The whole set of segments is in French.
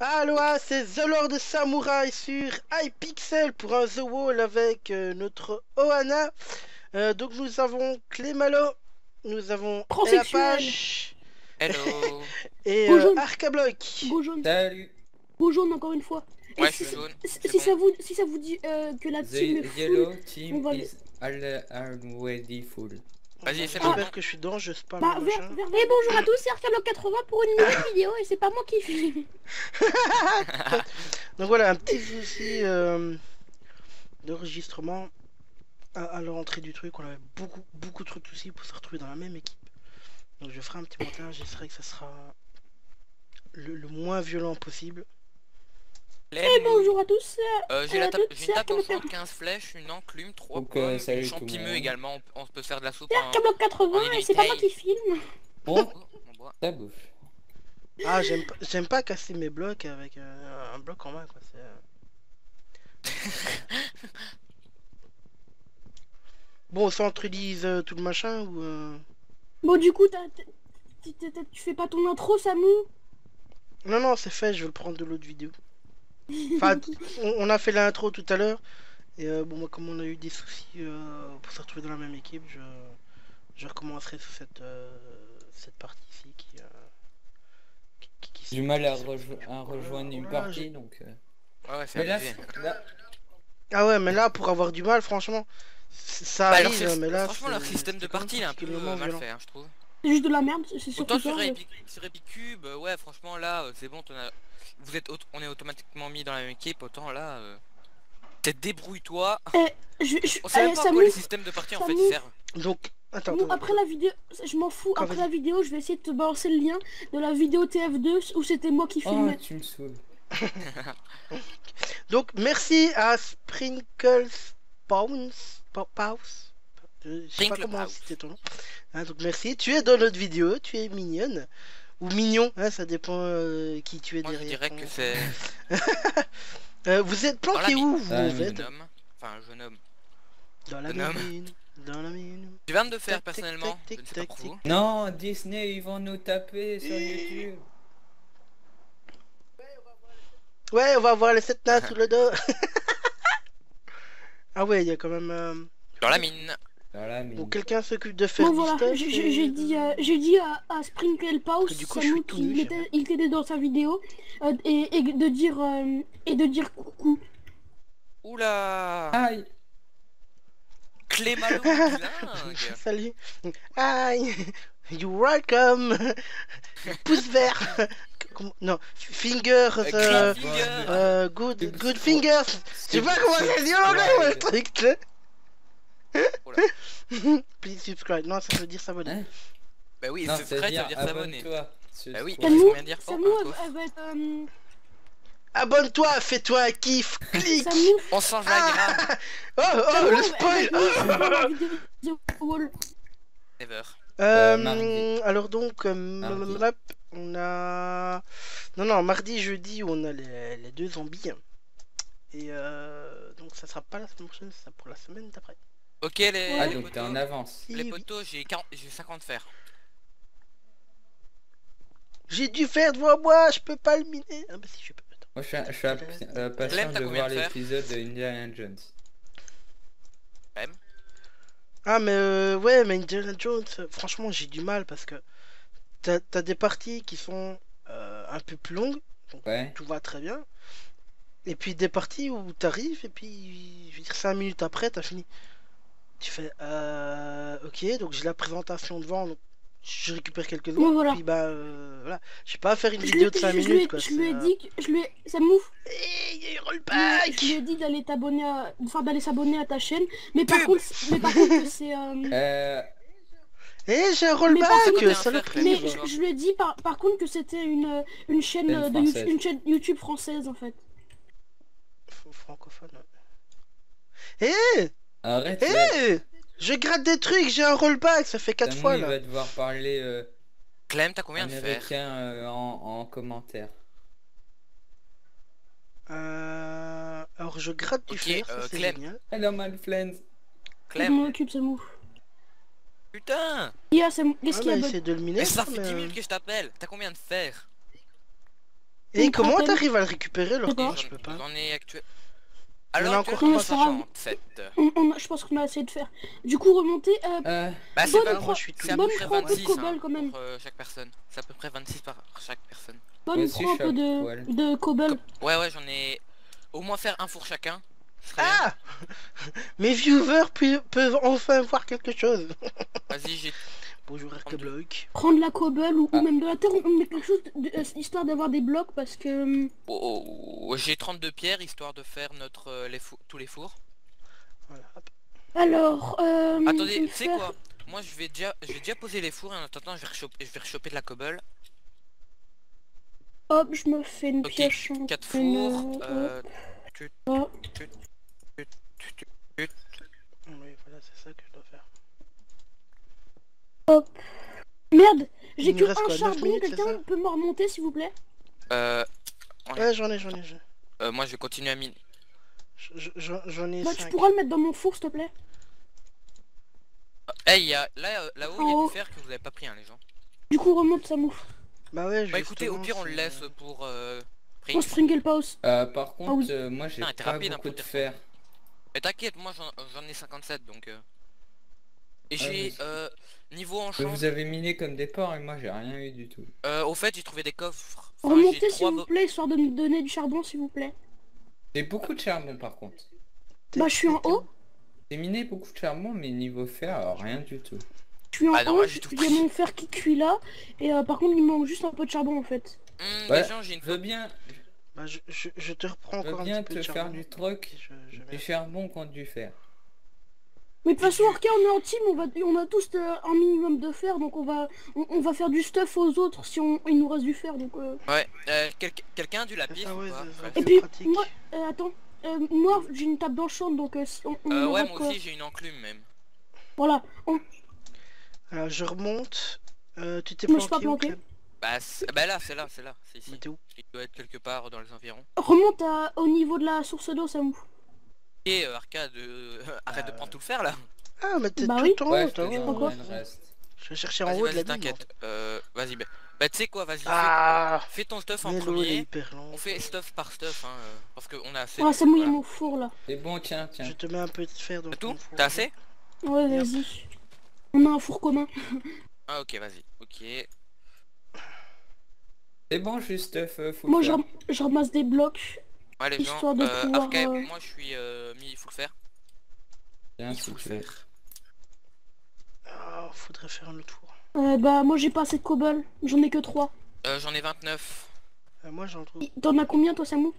Aloha, c'est The Lord Samurai sur iPixel pour un The Wall avec notre Ohana. Donc nous avons Clémalo, nous avons Transsexuel. Elapache Hello. et Go jaune. Arcablock. Go jaune. Salut. Go jaune encore une fois. Et Ouais, si, je suis jaune. si, c'est si bon. ça vous dit que la team est The full, yellow on team va is already full. Vas-y, fais J'espère que je suis dedans, je spam bah le vert, machin. vert, et bonjour à tous, c'est Arcablock 80 pour une nouvelle vidéo et c'est pas moi qui filme. Donc voilà, un petit souci d'enregistrement à l'entrée du truc. On avait beaucoup trop de soucis pour se retrouver dans la même équipe. Donc je ferai un petit montage, j'espère que ça sera le moins violent possible. Et bonjour à tous. J'ai une c'est table Arcablock enchant, 15 flèches, une enclume, 3 Donc, pommes, salut une tout le champimeux monde. également. On peut faire de la soupe C'est Arcablock 80 et c'est pas moi qui filme. Bon, on boit. ta bouffe. Ah, j'aime pas casser mes blocs avec un bloc en main, quoi. Bon, on centralise tout le machin ou Bon du coup, tu fais pas ton intro, Samu? Non, c'est fait, je vais le prendre de l'autre vidéo. Enfin, on a fait l'intro tout à l'heure. Et bon, moi, comme on a eu des soucis pour se retrouver dans la même équipe, je recommencerai sur cette partie ici qui J'ai du mal à rejoindre une Voilà, partie, donc... Ouais, c'est Mais là, abusé. Ah ouais, mais là, pour avoir du mal, franchement, ça Bah, arrive, mais là... franchement, leur système de partie il est un peu mal violent. fait, hein, je trouve. C'est juste de la merde, c'est surtout Autant ça. sur Epicube, ouais, franchement, là, c'est bon, on est automatiquement mis dans la même équipe, autant là... Peut-être débrouille-toi. On sait même pas à quoi les systèmes de partie en fait Samu. servent. Donc, attends, Bon, après la vidéo, je m'en fous, Quand après vas-y. la vidéo, je vais essayer de te balancer le lien de la vidéo TF2 où c'était moi qui Oh, filmais. tu me saoules. Donc, merci à Sprinkles Pause. Je sais pas Sprinkle comment Pause. c'était ton nom. Hein, donc merci, tu es dans notre vidéo, tu es mignonne. Ou mignon, hein, ça dépend qui tu es Moi je derrière. dirais ton- que c'est Vous êtes dans la planqué mine. où vous Ah, en un fait jeune homme. Enfin un jeune homme. Dans la un homme. mine, dans la mine. Je viens de le faire Tac, tac, personnellement. tac, Je ne sais tac, pas pour tac, vous. Non, Disney, ils vont nous taper sur YouTube. Ouais, on va voir les 7 nains sous le dos. Ah ouais, il y a quand même... Dans la mine. Dans la Bon, mine. quelqu'un s'occupe de faire Bon du voilà, stuff. j'ai dit à Sprinkle Pause, Du coup, je suis tout nu, qu'il j'aime était dans sa vidéo et de dire coucou. Oula. Aïe. Clémalo bilingue. Salut. Aïe. You welcome. Pouce vert. Non, fingers. Green finger. Good fingers. Je sais pas comment ça se dit en anglais, ouais, le truc. tu sais. Oh là. Please subscribe. Non, ça veut dire s'abonner. Hein? Bah oui, Non, c'est ça vrai, veut ça veut dire dire s'abonner. abonne-toi. Bah oui, Ouais. qu'est-ce qu'on vient de dire? Oh, Samu, un coffre. elle va être... Abonne-toi, fais-toi un kiff. Clique. Samu, On change la gramme. Oh, le spoil. la vidéo The Wall. Never. Mardi. Alors donc, Mardi. on a... Non, mardi, jeudi, on a les deux zombies. Et donc ça sera pas la semaine prochaine, ça sera pour la semaine d'après. Ok Ah, les donc t'es en potos. avance. Les Oui. potos, j'ai 50 fer. J'ai dû faire devant moi, je peux pas le miner. Ah bah si, je peux. Attends. Moi, je suis patient Clem, t'as de combien voir de fer? l'épisode de Indiana Jones. Ah mais ouais, mais Indiana Jones, franchement j'ai du mal parce que t'as des parties qui sont un peu plus longues, donc Ouais. tout va très bien. Et puis des parties où t'arrives et puis je veux dire 5 minutes après t'as fini. Tu fais ok, donc j'ai la présentation devant, donc je récupère quelques Ouais, secondes, voilà. puis bah voilà. Je vais pas faire une vidéo de 5 minutes quoi. Je lui ai dit, Samu, Il y a eu je rollback. lui ai dit d'aller t'abonner d'aller s'abonner à ta chaîne, mais par Pub. contre c'est Eh, j'ai un par rollback, contre, saloperie. mais D'accord. je lui ai dit par contre que c'était une chaîne Chaîne de française. une chaîne YouTube française en fait. Francophone. Ouais. Arrête. Eh je gratte des trucs, j'ai un rollback, ça fait 4 fois Il là. va devoir parler Clem, t'as combien de fer? américain en commentaire. Alors je gratte du Ok, fer, ça c'est Clem. génial. Hello my friends. Je Clem. m'en occupe, Samu. Putain. Qu'est-ce Ah qu'il y bah a, essaie de le miner. Mais ça fait mais, 10 minutes que je t'appelle. T'as combien de fer? Et Une comment trentaine. t'arrives à le récupérer alors que pas. moi je peux pas? J'en ai actuel. Il y en a Alors encore actuellement trois. 67. Je pense qu'on a essayé de faire. Du coup, remonter. Bah c'est Bonne pas, Ah, moi je suis tout c'est à peu bonne près prends un peu de 26 cobble, quand même. pour chaque personne. C'est à peu près 26 par chaque personne. Bonne, Moi aussi, prends un je peu suis à poil. de cobble. Ouais j'en ai au moins faire un four chacun. Ce serait Ah mes viewers peuvent enfin voir quelque chose. bien. Vas-y j'ai... Bonjour Arcablock. Prendre la cobble ou Ah. même de la terre. On met quelque chose histoire d'avoir des blocs parce que. J'ai 32 pierres histoire de faire notre tous les fours. Voilà, hop. Alors. Attendez, je vais tu sais faire- quoi? Moi je vais déjà poser les fours et en attendant je vais rechoper de la cobble. Hop, je me fais une Ok, pioche en 4 une, fours. hop. Oui, voilà, c'est ça que je dois faire. Merde, Il j'ai nous que reste un quoi, 9 charbon. minutes, c'est Quelqu'un ça peut me remonter s'il vous plaît? Ouais, j'en ai. Moi je vais continuer à miner. J'en ai Bah, tu 5. pourras le mettre dans mon four s'il te plaît? Eh, il y a là-haut il y a En haut. du fer que vous avez pas pris hein les gens. Du coup, remonte Samou. Bah ouais, Bah écoutez, au justement, pire on le c'est- laisse pour prix. On Springle Pause. Par contre, oui. moi j'ai Ah, t'es pas rapide, hein, beaucoup pour de te fer. Mais t'inquiète, moi j'en ai 57 donc Et Ah, j'ai niveau Mais enchant. vous avez miné comme des porcs et moi j'ai rien eu du tout. Au fait j'ai trouvé des coffres. Enfin, Remontez j'ai s'il trois vous plaît, histoire de me donner du charbon s'il vous plaît. J'ai beaucoup de charbon par contre. Bah, je suis en haut. J'ai miné beaucoup de charbon mais niveau fer, rien du tout. Je suis en Ah non, haut, moi, j'ai tout il y a pris. mon fer qui cuit là. Et par contre, il me manque juste un peu de charbon en fait. Ouais, les gens j'ai une je veux bien, Bah je te reprends je veux encore un bien petit peu te de faire charbon. du troc, Je du vais- charbon contre du fer. Mais de toute façon, Arca, on est en team, on a tous un minimum de fer, donc on va faire du stuff aux autres si il nous reste du fer. Donc, Ouais, quelqu'un a du lapis Ah ouais, ou pas? c'est Ouais. ça. Et puis, pratique. moi, attends, moi j'ai une table d'enchant, donc si on aura Ouais de moi quoi. aussi j'ai une enclume même. Voilà, Alors je remonte. Tu t'es Je me suis pas planqué où, planqué. Clem? Bah là c'est là, c'est ici. Mais t'es où? Il doit être quelque part dans les environs. remonte au niveau de la source d'eau, Samou. Et Arcade, arrête de prendre tout le fer là. Ah mais t'es Bah tout oui. en haut, Ouais, je t'as te vu. donne quoi. le reste. Je vais chercher en Vas-y haut de la vas-y mine. t'inquiète. Vas-y bah tu sais quoi, vas-y Ah fais ton stuff en mais l'eau elle est premier. hyper lente. On fait stuff par stuff hein, parce qu'on a assez. Ah, Samou, il y a voilà. mon four là. C'est bon, tiens. Je te mets un peu de fer dans C'est ton tout? four. T'as assez? Ouais, Yep. vas-y. On a un four commun. Ah ok vas-y, ok. C'est bon, juste full Moi, fer. je ramasse des blocs. Ouais les gens, Histoire de pouvoir, Arcade, moi je suis mis full fer. Tiens, Il si faut le tu veux. faire. Ah, faudrait faire un autre tour. Bah, moi, j'ai pas assez de cobble. J'en ai que 3. J'en ai 29. Moi j'en trouve T'en as combien, toi, Samou?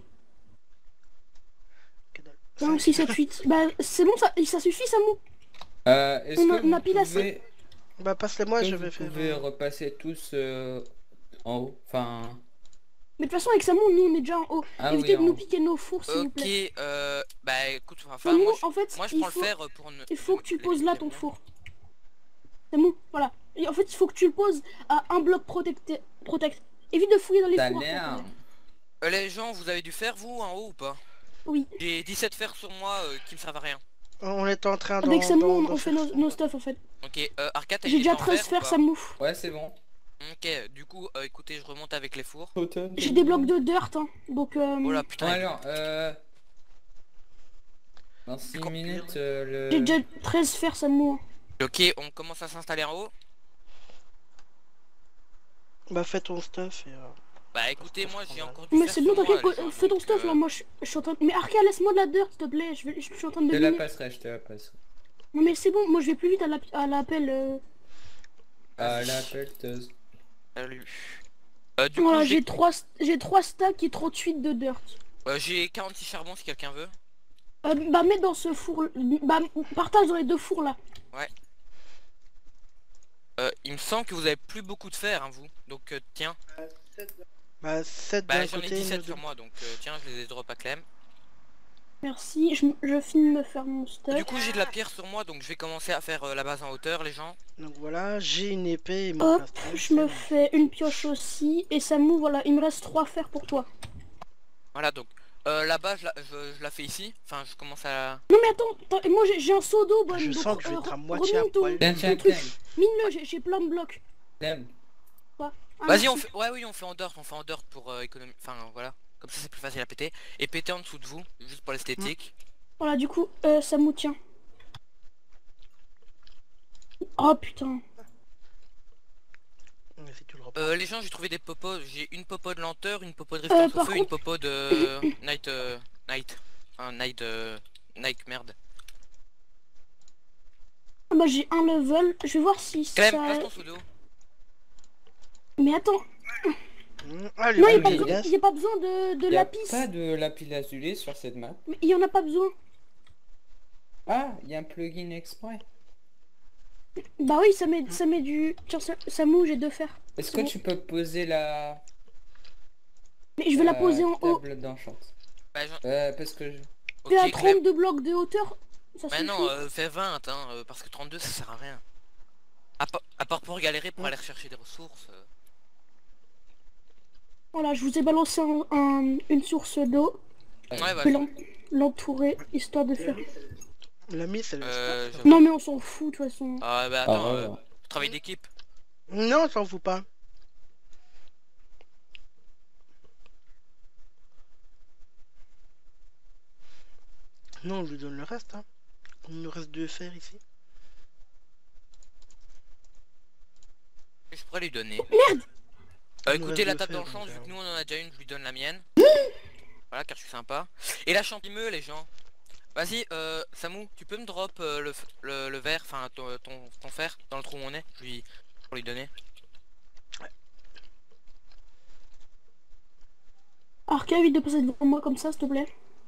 que dalle. 5, 6, 7, 8. Bah, c'est bon, ça suffit, Samou. Est-ce On a- que on a vous pile à pouvez, Bah passe-les-moi, est-ce je que vais vous faire. pouvez repasser tous en haut? Enfin... Mais de toute façon, avec Samou, nous, on est déjà en haut. Ah Évitez oui, de nous en... piquer nos fours, s'il vous plaît. Ok, bah écoute, enfin Samou, moi, en fait, moi je il prends faut, le fer pour ne... il faut que tu les- poses là les- ton four. Samou, voilà. Et en fait, il faut que tu le poses à un bloc protecté. Évite de fouiller dans les T'as fours. l'air... Les gens, vous avez du fer vous en haut ou pas? Oui. J'ai 17 fers sur moi qui me servent à rien. On est en train Avec Samou, on fait faire nos ça. stuff, en fait. Ok, Arcade, t'as J'ai une déjà épée en 13 fer ou fers, pas? Samou. Ouais, c'est bon. Ok, du coup, écoutez, je remonte avec les fours. J'ai des blocs de dirt, hein. Donc, Oh là Bon putain, alors, dans 6 Encore minutes, j'ai déjà 13 fers, Samou. ok, on commence à s'installer en haut. Bah fais ton stuff et... Bah écoutez, moi j'ai encore du Mais fer c'est bon, sur moi, t'inquiète, les gens, fais ton donc, stuff là, moi je suis en train de... Mais Arca, laisse-moi de la dirt, s'il te plaît, je suis en train de je te la miner. passerai, je te la passerai. Non mais c'est bon, moi je vais plus vite à l'appel. Ah, Vas-y. la pelleteuse. Salut. Du Voilà, coup, j'ai 3 stacks et 38 de dirt. j'ai 46 charbons si quelqu'un veut. Bah mets dans ce four, bah partage dans les 2 fours là. Il me semble que vous avez plus beaucoup de fer, hein, vous. Donc tiens. Bah 7 Bah d'un j'en ai côté, 17 nous sur deux. moi, donc tiens, je les ai drop à Clem. Merci, je finis de me faire mon stuff. Du coup, j'ai de la pierre sur moi, donc je vais commencer à faire la base en hauteur, les gens. Donc voilà, j'ai une épée et mon Hop, plastron, je c'est me bon. fais une pioche aussi. Et Samou, voilà, il me reste 3 fers pour toi. Voilà, donc là-bas, je la fais ici. Enfin, je commence à... Non mais attends, moi j'ai un seau d'eau, bonne. Je donc, sens que je vais être à moitié à remine ton- poil. Tiens, tiens, truc. tiens. Mine-le, j'ai plein de blocs. Clem, pas. Ah, Vas-y, on merci. fait. Ouais, oui, on fait en dirt pour économie. Enfin, voilà. Comme ça, c'est plus facile à péter. Et péter en dessous de vous, juste pour l'esthétique. Voilà, du coup, ça me tient. Oh putain. Mais si tu le reprends. Les gens, j'ai trouvé des popos. J'ai une popo de lenteur, une popo de Par résistance au feu, une contre- popo de night. Un night merde. Ah bah j'ai un level, je vais voir si Quand même, ça... place ton pseudo. Mais attends, Allez, non, il vas-y, n'y gaz. a pas besoin de Y a lapis. pas de lapis lazuli sur cette map. Mais il y en a pas besoin. Ah, il y a un plugin exprès. Bah oui, ça met du... Tiens, ça mouge, j'ai deux fers. Est-ce C'est que bon. tu peux poser la... Mais je vais la poser en haut. table d'enchant. Bah, Parce que je... ok, Fais à Clem. 32 blocs de hauteur, ça Mais suffit. non, fais 20, hein, parce que 32 ça sert à rien. À part pour galérer pour aller rechercher des ressources. Voilà, je vous ai balancé une source d'eau. Ouais, Je bah. vais l'entourer, histoire de faire... La mise, elle Euh, est... je- Non mais on s'en fout de toute façon. Ah bah Ah, attends, ouais, ouais. travail d'équipe. Non, t'en fous pas. Non, on lui donne le reste, hein. Il nous reste 2 fers ici. Je pourrais lui donner. Merde. Écoutez, reste la deux table fers, d'enchant, donc, vu que nous on en a déjà une, je lui donne la mienne. Voilà, car je suis sympa. Et la champimeux, les gens. Vas-y, Samou, tu peux me drop le verre, enfin ton fer, dans le trou où on est, pour lui donner. Arca, évite de passer devant moi comme ça, s'il te plaît.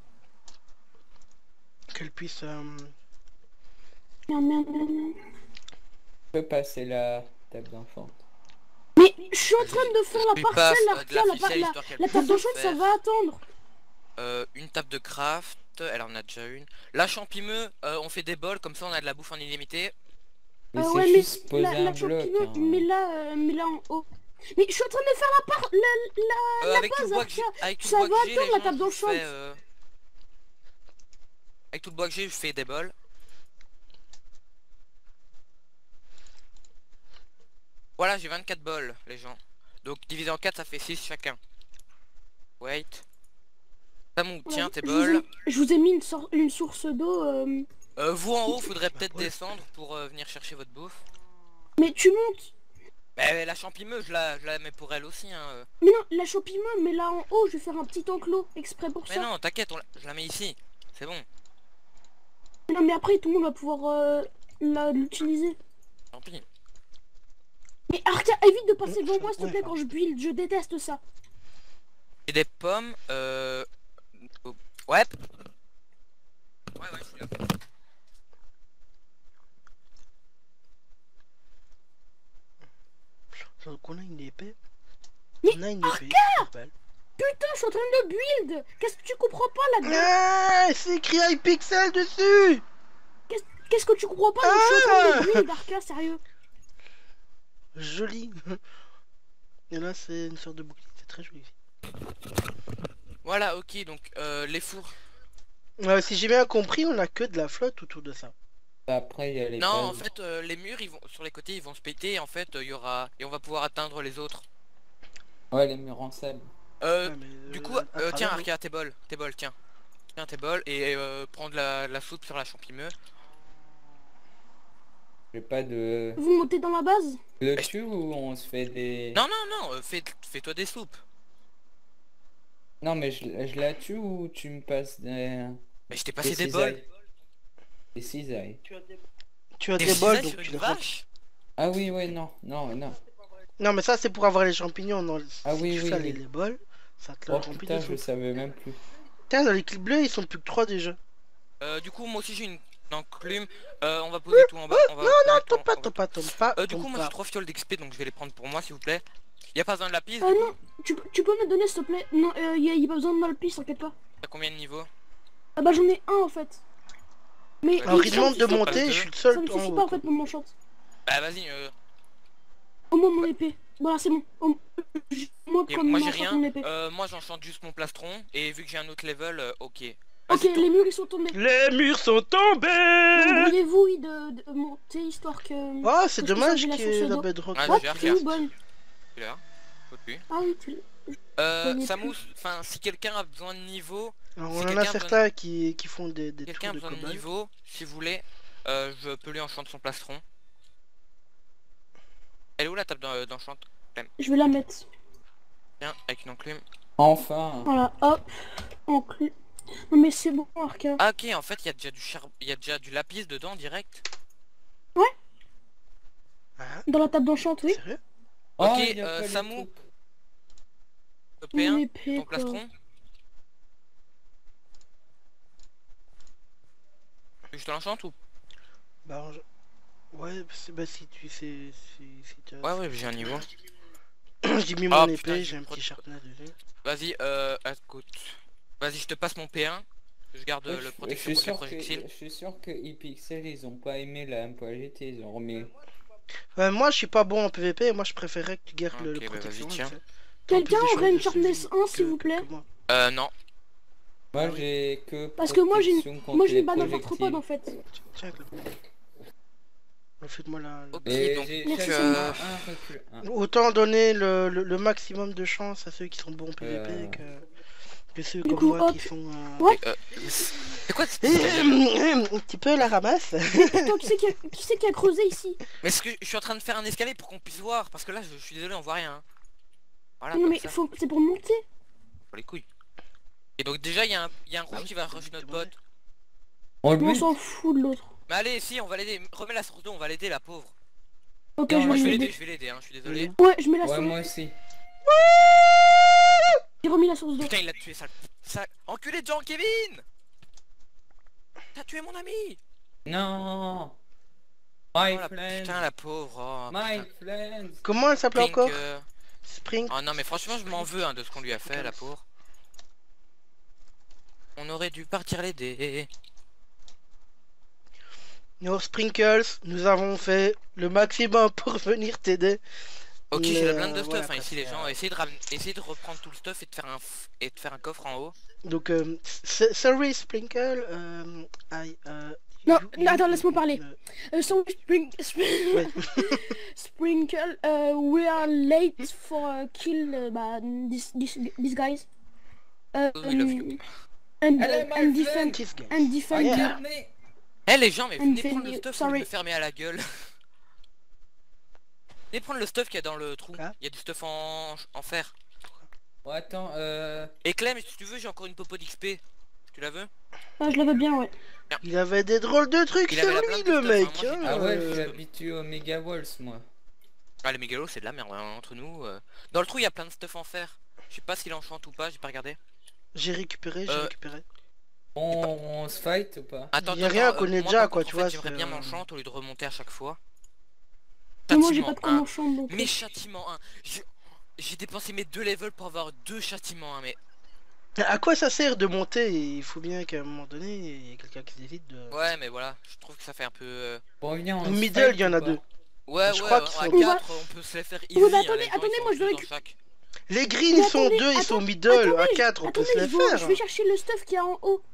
Qu'elle puisse... Merde, merde, merde, merde. Je peux passer la table d'enchant. Mais je suis en train de faire Je la lui parcelle, passe, de Arca, la la, ficelle, la, histoire qu'elle la table puisse d'enchant, ça faire. va attendre. Une table de craft, elle en a déjà une. La champimeux, on fait des bols, comme ça on a de la bouffe en illimité. Mais c'est Ouais, mais juste poser un la bloc. champignon, hein. mets-la en haut. Mais je suis en train de faire la part... Avec tout le bois que j'ai, Arca, avec tout ça le bois va que j'ai, attendre les la gens, table je vous d'enchant. fais, avec tout le bois que j'ai, je fais des bols. Voilà, j'ai 24 bols, les gens. Donc divisé en 4, ça fait 6 chacun. Wait. Samou, tiens tes bols. Je vous ai mis une source d'eau. Vous en haut, faudrait peut-être descendre pour venir chercher votre bouffe. Mais tu montes. Bah, la champimeuse, je la mets pour elle aussi, hein. Mais non, la champignon, mais là en haut, je vais faire un petit enclos exprès pour Mais ça. non, t'inquiète, je la mets ici. C'est bon, Non, mais après, tout le monde va pouvoir l'utiliser. tant pis. Mais Arca, évite de passer devant ça- moi, s'il te ouais, plaît, pardon. quand je build. Je déteste ça. J'ai des pommes, Ouais. Ouais, je suis là. Donc on a une épée. Mais On a une épée. Putain, je suis en train de build. Qu'est-ce que tu comprends pas là-dedans? Ah, c'est écrit iPixel dessus. Qu'est-ce que tu comprends pas? Je suis en train de build, Arca, sérieux. Joli. Et là c'est une sorte de bouclier, c'est très joli. Voilà, ok, donc les fours. Si j'ai bien compris, on a que de la flotte autour de ça. Après, il y a les Non, en bases. fait, les murs, ils vont sur les côtés, ils vont se péter. Et en fait, il y aura et on va pouvoir atteindre les autres. Ouais, les murs en sable. Ouais, mais, Du coup, à travers, tiens, oui. Arca, tes bols, tiens. Tiens tes bols et prends de la soupe sur la champimeux. J'ai pas de... Vous montez dans la base? Le tue ou on se fait des... Non, fais-toi des soupes. Non, mais je la tue ou tu me passes des... Mais je t'ai passé des bols. cisailles. Des cisailles. Tu as Des des bols cisailles donc sur tu une les vache. Ah oui, ouais, non. Non mais ça c'est pour avoir les champignons. Non, Ah si oui, tu oui, fais oui. les bols, ça te le Oh remplit putain, de je soupe. savais même plus. Tiens, dans les clips bleus ils sont plus que 3 déjà. Du coup, moi aussi j'ai une enclume. On va poser tout en bas. On va Tombe pas. Du coup, moi j'ai 3 fioles d'XP donc je vais les prendre pour moi s'il vous plaît. Y a pas besoin de lapis. Du coup, Non, tu peux me donner s'il te plaît? Non, y a pas besoin de malpis, t'inquiète pas. t'as combien de niveaux? Ah bah j'en ai un en fait. Mais Ouais, Alors il il demande de suffit pas monter, de je suis le ça seul me en suffit haut. pas en fait pour mon chant. Bah vas-y. Au moins mon épée. Voilà, c'est bon. Moi Et comme moi j'ai m'enchante mon rien. épée. Moi j'enchante juste mon plastron et vu que j'ai un autre level, ok. Ok, Vas-y, les murs ils sont tombés. Les murs sont tombés. Débrouillez-vous oui, de monter histoire que... Oh c'est Parce que dommage ça, j'ai la qu'il y ait source la d'eau. bedrock. Ah, Hop, j'ai c'est rien. une bonne. Il est là. Au-dessus. Ah oui, tu... voyais Samus, enfin si quelqu'un a besoin de niveau, Alors, si on en a quelqu'un a certains qui font des quelqu'un a tours de besoin de cobalt. niveau, si vous voulez, je peux lui enchanter son plastron. Elle est où la table d'enchant? Je vais la mettre. Tiens, avec une enclume. Enfin. Voilà, hop. Enclus. Non mais c'est bon, Arca. Ah ok, en fait il y a déjà du charbon, il y a déjà du lapis dedans direct. Ah, Dans la table d'enchant, oui. sérieux? Oh, Ok, il y a pas les Samu. trucs. Mon P1, épée, ton quoi. plastron. Je te l'enchante ou? Bah, ouais, bah si tu sais... Si tu as- Ouais ouais, j'ai un niveau. J'ai mis Ah, mon putain, épée, j'ai j'ai un une petit prote- sharpener dessus. Vas-y, écoute. Vas-y, je te passe mon P1. Je garde Ouais, le je protecteur suis contre les sûr que projectiles. je suis sûr que ePixel ils ont pas aimé la MPGT, ils ont remis. Moi, je suis pas bon en PVP, moi je préférais que tu gardes le Ok, bah, protection. vas-y, tiens. tu sais. T'as Quelqu'un plus de aurait une chances de sharpness survie 1 s'il vous que plaît? moi. Non. Moi Ah oui. j'ai que Parce que moi j'ai protection une, contre moi j'ai les une banane projectiles. arthropode en fait. Tiens, faites-moi Ok, Et donc j'ai Merci. chacun un recul. Autant donner le maximum de chance à ceux qui sont bons en PVP que ceux Du comme coup, moi hop. qui sont... Ouais. c'est quoi cette... Un petit peu la ramasse. Attends, qui c'est qui a creusé ici? Mais est-ce que je suis en train de faire un escalier pour qu'on puisse voir? Parce que là, je suis désolé, on voit rien. Hein. Voilà, Non comme mais ça. c'est pour monter. Pour les couilles. Et donc déjà, il y a un rouge oui, qui va c'est rush notre exactement pote. On On lui s'en fout de l'autre. Mais allez, si, on va l'aider. Remets la source d'eau, on va l'aider, la pauvre. Ok, Non, je Moi, vais je vais l'aider. l'aider, hein, je suis désolé. Ouais, je mets la Ouais, source. moi aussi. J'ai remis la source d'eau. Putain, il l'a tué, ça... Enculé de Jean Kevin. T'as tué mon ami. Non. Oh, My la... friend. Putain, la pauvre. Oh, My putain. friend. Comment elle s'appelait Pink, encore Spring. Oh non, mais franchement, je m'en veux hein, de ce qu'on lui a fait, la pauvre. On aurait dû partir l'aider. Nos Sprinkles, nous avons fait le maximum pour venir t'aider. Ok, Mais, j'ai la blinde de voilà, stuff, hein, quoi, ici les c'est, gens, essayez de reprendre tout le stuff et de faire un coffre en haut. Donc, sorry Sprinkle, Non, you- attends, laisse-moi parler. So Ouais. Sprinkle, we are late for kill these guys. We love you. And, Hello, my and friend. defend Kiss game. and defend. Yeah. Mais- Eh les gens, mais I'm venez prendre le feeling- stuff sorry. ou me fermer à la gueule. Venez prendre le stuff qu'il y a dans le trou. Quoi Il y a du stuff en fer. Bon, attends, Et Clem, si tu veux, j'ai encore une popo d'XP. Tu la veux? Ah, je la veux bien, ouais. Il avait des drôles de trucs Il sur avait la lui, blinde de le stuff, mec. hein, moi, j'ai- ah ouais, je suis euh, habitué aux Mega Walls, moi. Ah les mégalos c'est de la merde hein, entre nous. Dans le trou il y a plein de stuff en fer. Je sais pas s'il enchante ou pas, j'ai pas regardé. J'ai récupéré, On se fight ou pas? Attends, Y a rien qu'on est moi, déjà, par quoi, contre, tu en fait, vois, j'aimerais c'est, bien m'enchante au lieu de remonter à chaque fois. Mais moi, j'ai pas Châtiment de quoi 1. m'enchant, donc... Mais châtiment 1. J'ai dépensé mes 2 levels pour avoir 2 châtiments 1, mais... À quoi ça sert de monter? Il faut bien qu'à un moment donné, il y ait quelqu'un qui décide de... Ouais mais voilà, je trouve que ça fait un peu... Bon, viens, on se Middle, fight il y en ou a pas? deux. Ouais, Je ouais, crois à qu'ils sont- 4 on peut se les faire easy. Ouais, mais hein, attendez, les gens, attendez, ils sont moi, je deux dois dans chaque. Les greens, Mais ils sont attendez, deux, ils sont attends- middle. À attendez, 4, on peut se Attendez, les je vais faire. chercher le stuff qu'il y a en haut.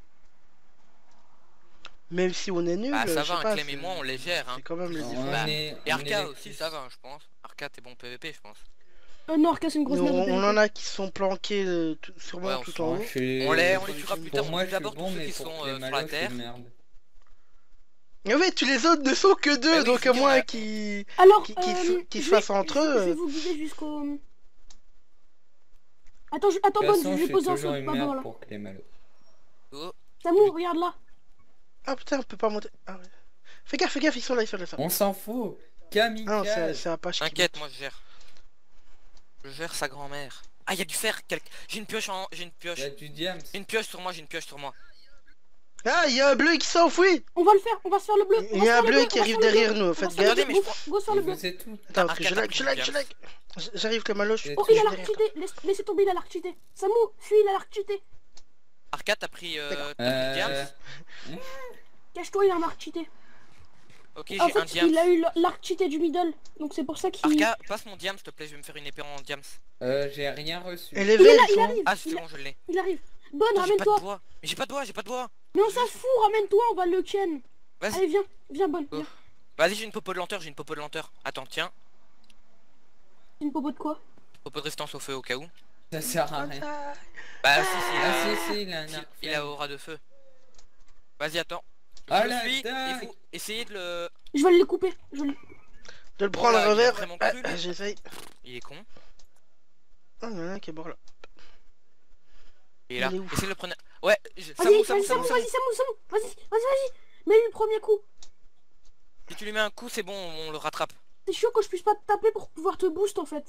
Même si on est nul, Bah ça je sais va, pas, Clem et c'est- moi on les gère hein. C'est quand même les Non, différences. Bah, est- Et on Arca est aussi ça va je pense. Arca t'es bon PVP je pense. Non, Arca, c'est une grosse Nous, merde. on en a qui sont planqués sûrement Ouais, on tout en Moi, haut. je suis- On les Pour tuera plus les tard, Pour on moi, tue je suis d'abord tous bon, ceux mais qui pour sont les sur la malos, c'est terre. merde. Mais ouais, tous les autres ne sont que deux, Bah oui, donc je à veux dire, moins là- qu'ils Alors, qui se je vais- fassent entre Je vais eux. vous guider jusqu'au... Attends, attends, De bonne, toute façon, je je vais suis poser un toujours saut. une Ah, bon, merde voilà. pour les malos. Oh, Samu, regarde là. Ah putain, on peut pas monter. Ah, ouais. Fais gaffe, ils sont là, ils sont là. On s'en fout. Ah non, Kamikaze. c'est Apache qui t'inquiète, monte. moi je gère. Je gère sa grand-mère. Ah il y a du fer, j'ai une pioche en... J'ai une Il y a pioche. du diams. Une pioche sur moi, j'ai une pioche sur moi. Ah, il y a un bleu qui s'enfuit. On va le faire, on va se faire le bleu. Il y a un bleu qui arrive derrière nous, faites gaffe. Attendez, mais je Go, prends... go sur le bleu. Vous êtes tout. Attends, Ah, je Arcade, lag. J'arrive que Malo, Oh, Oh, il a suis l'arc derrière. cheaté. Laissez tomber, il a l'arc cheaté. Samu, fuis, il a l'arc cheaté. Arca t'as pris... D'accord. t'as pris diams. Cache-toi, il a un arc cheaté. Ok En j'ai un fait, diams. il a eu l'arc cheaté du middle. Donc c'est pour ça qu'il... Arca, passe mon diams s'il te plaît, je vais me faire une épée en diams. J'ai rien reçu. Et les Il est verts, là, ils il sont... arrive. Ah c'est bon, je l'ai. Il arrive. Bonne, Attends, j'ai pas de ramène-toi. bois. Mais j'ai pas de bois, j'ai pas de bois. Mais on s'en fout, ramène-toi, on va le ken. Vas-y. Allez, viens, viens, bonne. Oh. Viens. Vas-y j'ai une popo de lenteur, Attends, tiens. Une popo de quoi? Popo de résistance au feu au cas où. Ça sert à rien. Bah si, Ah si, il a un arc. il a aura de feu. Vas-y, attends. Ah, Je la suis, il dague. faut essayer de le... Je vais les couper. Je vais... De le prendre à Voilà, il est revers. vraiment Ah, cru, lui. j'essaye. Il est con. Ah, il y en a un qui est mort là. Il est là. Il est où? Essaye de le prendre. Ouais, Vas-y, Samou, vas-y, Samou, vas-y, Samou. Vas-y. Mets-lui le premier coup. Si tu lui mets un coup, c'est bon, on le rattrape. C'est chiant que je puisse pas te taper pour pouvoir te boost en fait.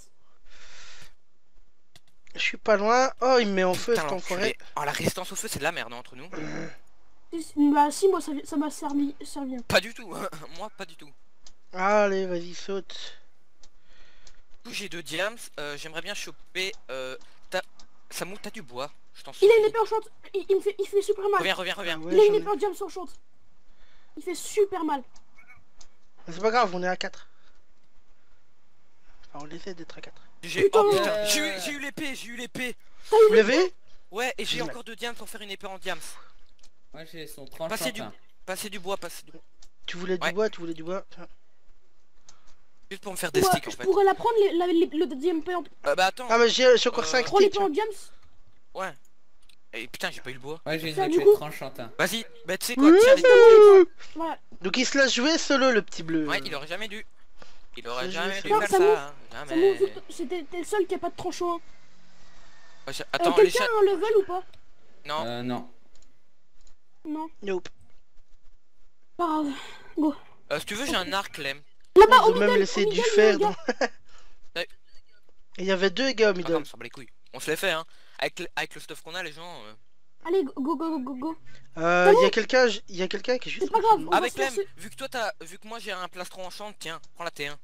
Je suis pas loin. Oh, il me met en feu Putain, cet enfoiré. l'enculé. Oh, la résistance au feu, c'est de la merde hein, entre nous. Bah si, moi ça m'a servi. Pas du tout. Moi, pas du tout. Allez, vas-y, saute. Du coup, j'ai 2 diams. J'aimerais bien choper... Samou, t'as du bois. Je t'en Il supplie. a une épée enchante. Il fait super mal. Reviens. Ah ouais, Il a j'en une ai. épée en diamant enchante. Il fait super mal. Mais c'est pas grave, on est à 4. Enfin, on essaie d'être à 4. Putain. Oh putain, j'ai eu l'épée. Vous l'avez? Ouais, et j'ai Génial. encore 2 diams pour faire une épée en diams. Moi j'ai son tranchant. Passer du bois. Tu voulais du Ouais. bois, tu voulais du bois. Tiens. Juste pour me faire des Ouais, sticks en je fait. pourrais la prendre le deuxième épée en... Bah attends. Ah, mais j'ai encore 5 Prends sticks. l'épée en diams. Ouais. Et putain, j'ai pas eu le bois. Ouais, j'ai Ça, une du épée coup- tranchante. Vas-y, bah tu sais quoi, tiens les diams. Voilà. Donc il se l'a joué solo, le petit bleu. Ouais, il aurait jamais dû. Il aurait C'est jamais juste- dû Non, faire Samou, ça. Hein. Samou, Jamais. vu que t'es le seul qui a pas de tranchant. Ouais, attends, les Quelqu'un chats... a un level ou pas? Non. Non. Non. Nope. Pas grave. Go. Si tu veux, j'ai un arc, Lem. Là-bas, Ils au ont même middle, laissé au du middle, fer il y a un dans... gars. Ouais. Et il y avait 2 gars au Ah, middle. ça me semble les couilles. On se les fait, hein. Avec le stuff qu'on a, les gens... Allez, go. Il y a quelqu'un qui est juste... C'est pas grave. On va Avec se faire Lem, vu que moi j'ai un plastron en champ, tiens, prends la T1.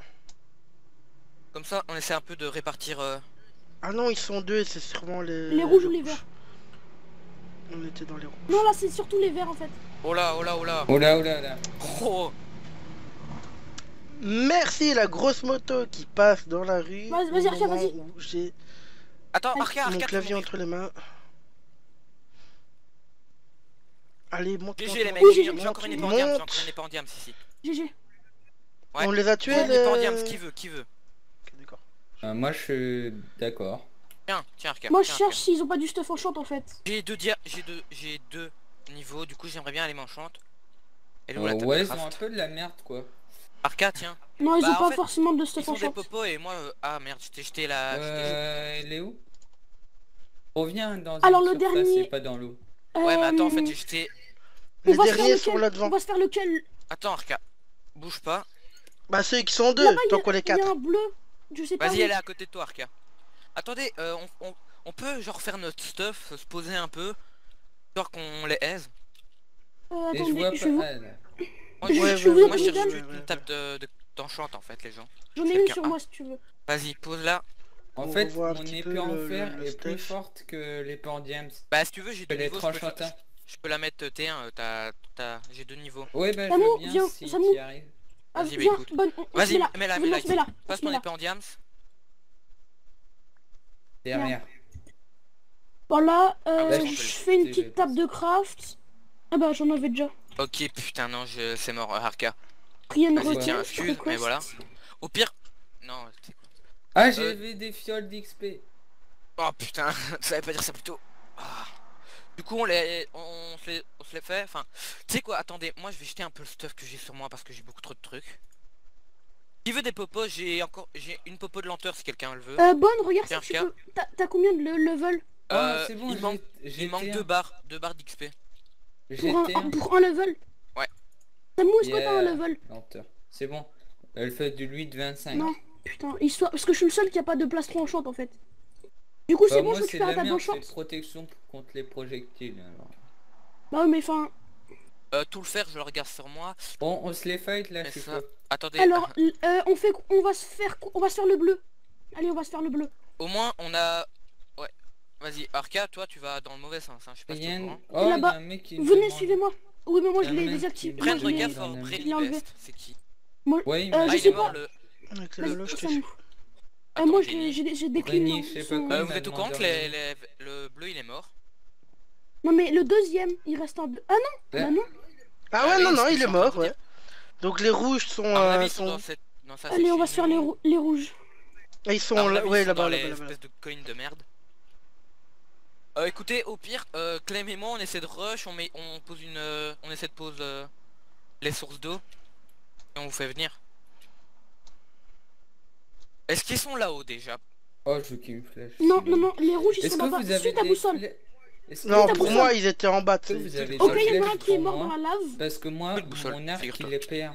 Comme ça, on essaie un peu de répartir... Ah non, ils sont 2, c'est sûrement Les rouges ou les verts? On était dans les rouges. Non, là, c'est surtout les verts en fait. Oh là. Oh là. Oh. Merci la grosse moto qui passe dans la rue. Vas-y, au Arca, moment vas-y. où j'ai Attends, Mon Arca, mon tu clavier vas entre les mains. Allez, monte. GG les mecs, Oui, j'ai GG. encore une épée en diams, j'ai encore une épée en diams ici. GG. Ouais. On les a tués J'ai une épée en les... diams, qui veut. Ok, d'accord. Moi je suis d'accord. Tiens Arca. Moi, je tiens, cherche Arca. s'ils ont pas du stuff enchant en fait. J'ai deux niveaux, du coup j'aimerais bien aller m'enchante. Elle est où la table Ouais, de ils ont un craft peu de la merde quoi. Arca, tiens. Non, ils Bah, ont en pas fait, forcément de Ils stuff sont des enchant. popos et moi... Ah merde, j'étais jeté là. Il est où? Reviens dans Alors, une le surface dernier- et pas dans l'eau. Ouais mais attends, en fait Euh, j'ai jeté... on Les va se faire derniers lequel sont là On devant. va se faire lequel? Attends Arca, bouge pas. Bah ceux qui sont 2, Là-bas, tant qu'on est il y a 4. un bleu. Je sais pas. Vas-y, où. elle est à côté de toi Arca. Attendez, on peut genre faire notre stuff, se poser un peu, histoire qu'on les aise. Et je Attendez, vois je vais vous... pas. Ah, là. Moi, Je- je, je vous moi, je donne- cherche ouais, juste ouais, une table d'enchante en fait les gens. J'en ai une Quelqu'un sur a. moi si tu veux. Vas-y, pose là. En On fait, revoit un mon petit peu épée en le fer est plus stuff. forte que l'épée en diams. Bah si tu veux j'ai deux Elle est niveaux, tranchante. je peux la mettre T1, j'ai 2 niveaux. Ouais bah je Samu, veux bien viens, si Samu. tu arrives. Ah, Vas-y, bah, viens, écoute. bonne, on se Vas-y, met là. mets-la, On mets-la se met là. ici. On Passe se met ton là. épée en diams. Derrière. Voilà, bah, je je fais une vais petite table de craft. Ah bah j'en avais déjà. Ok, putain non, c'est mort Arca. Rien de Vas-y, requête, tiens, excuse, mais request. voilà. Au pire... Non, c'est quoi? Ah j'avais des fioles d'XP. Oh putain, tu savais pas dire ça plus tôt. Ah. Du coup on se les fait, enfin... Tu sais quoi, attendez, moi je vais jeter un peu le stuff que j'ai sur moi parce que j'ai beaucoup trop de trucs. Qui veut des popos? J'ai une popo de lenteur si quelqu'un le veut. Bonne, regarde Tiens, si tu regarde. peux. T'as combien de level? C'est bon, il manque GT1. 2 barres d'XP. Pour un level? Ouais. Samu, est-ce que t'as un Yeah. level? Lenteur. C'est bon. Elle fait du 8,25. Non, putain, histoire... Parce que je suis le seul qui a pas de plastron enchant en fait. Du coup c'est bon, moi je c'est récupère de la la table merde, d'enchant. c'est protection contre les projectiles. Alors. Bah ouais mais enfin... Tout le fer je le regarde sur moi. Bon on se les fight là, Mais je suis ça- chaud. Attendez, Alors, on va se faire le bleu. Allez, on va se faire le bleu. au moins on a... Ouais. Vas-y, Arca, toi tu vas dans le mauvais sens, hein. Je sais pas Il si y t'es a au un... courant. Oh, il y a Là-bas. un mec qui me Venez, demande- suivez-moi. Oui mais moi je Il y a un l'ai mec désactivé. qui- Moi, Prendre je l'ai- gaffe dans au la- Brain je l'ai enlevé. Best, c'est qui? Moi, Ouais, il je m'a Ah il sais est pas. mort le... Avec le Vas-y, vélo, je te ça suis. me- Attends, moi Génie. j'ai décliné. Régnier, je sais pas son- quoi. Vous êtes au courant que demandé. le bleu il est mort? Non mais le deuxième, il reste un... Ah non. Ouais. Bah non. Ah Ah ouais, oui, non, c'est non, ce que il je est suis en train de mort, vous ouais. dire. Donc les rouges sont... À mon avis ils sont sont... dans sa Allez, on va se section. faire les rouges. Ah, ils sont À mon là, avis, ouais, ils sont dans là-bas, les là-bas. espèces de collines de merde. Écoutez, au pire, Clem et moi on essaie de rush, on pose une, on essaie de pose les sources d'eau et on vous fait venir. Est-ce qu'ils sont là-haut déjà? Oh, je veux qu'il me flèche. Non, non, non, les rouges ils Est-ce sont que là-bas. vous avez Suis ta des boussole. Est-ce que Non, ta pour boussole. moi, ils étaient en bas. Est-ce que vous avez Ok, des il y en a un flèches qui est pour mort moi dans la lave. Parce que moi, Plus de boussole, mon arc figure-toi. il est perd.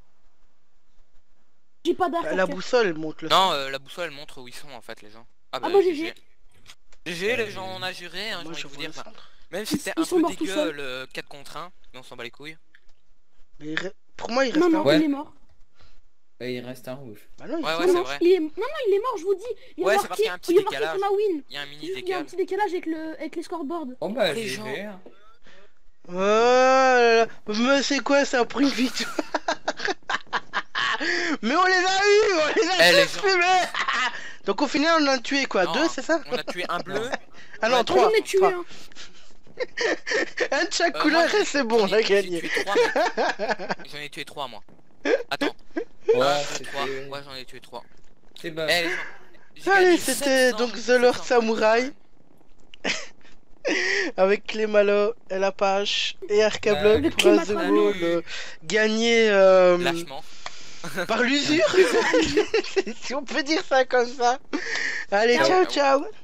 J'ai pas d'arc. La ok. boussole montre le Non, la boussole elle montre où ils sont en fait les gens. Ah bah GG. GG les gens on a juré, hein, j'ai Moi, envie je de vous vois le dire. centre. Même si c'était Ils un sont peu morts tout dégueu seuls. le 4 contre 1, mais on s'en bat les couilles. Mais pour moi, il reste Non, un. non, Ouais. il est mort. Et il reste un rouge. Bah non, il Ouais, est ouais, Non, c'est non, vrai. il est... non, non, il est mort, je vous dis. Il y a Ouais, c'est marqué, parce qu'il y a un petit il y a marqué décalage. qu'on a win. Il y a un mini Il y a un décal. petit décalage avec les scoreboards. Oh bah Les GG. gens. hein. Oh là là. Mais c'est quoi ça pour une victoire? Mais on les a eu, on les a Eh, les tous gens. fumés. Donc au final on en a tué quoi? Non, 2 c'est ça? On a tué un bleu. Ah non, Ouais, 3. J'en ai tué un. Un de chaque Moi, couleur et c'est bon, on a J'ai gagné. tué 3 mecs. J'en ai tué 3 moi. Attends, Ouais, c'est 3. c'était... Ouais, j'en ai tué 3. C'est bah... Eh les gens. j'ai Allez, gagné c'était 700, donc The Lord 700. Samurai avec Clémalo, El Apache et Arcablock Avec pour Clématranou. Azeball gagné Lâchement. par l'usure, si on peut dire ça comme ça. Allez, Ciao. ciao ciao.